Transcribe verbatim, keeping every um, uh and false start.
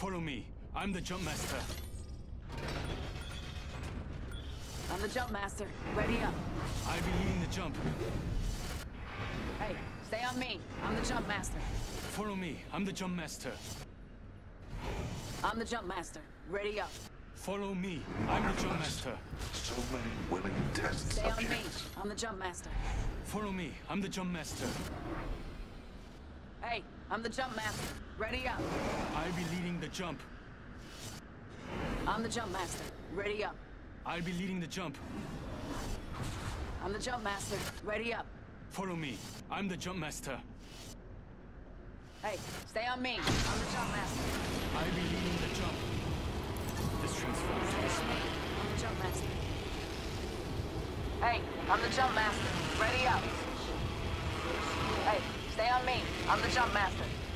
Follow me. I'm the jumpmaster. I'm the jumpmaster. Ready up. I'll be leading the jump. Hey, stay on me. I'm the jumpmaster. Follow me. I'm the jumpmaster. I'm the jumpmaster. Ready up. Follow me. I'm the jumpmaster. So many willing test Stay on me. subjects. I'm the jumpmaster. Follow me. I'm the jumpmaster. Hey, I'm the jumpmaster. Ready up. I'll be leading the jump. I'm the jumpmaster. Ready up. I'll be leading the jump. I'm the jumpmaster. Ready up. Follow me. I'm the jumpmaster. Hey, stay on me. I'm the jumpmaster. I'll be leading the jump. This transforms to this man. I'm the jumpmaster. Hey, I'm the jumpmaster. Ready up. Hey, stay on me. I'm the jumpmaster.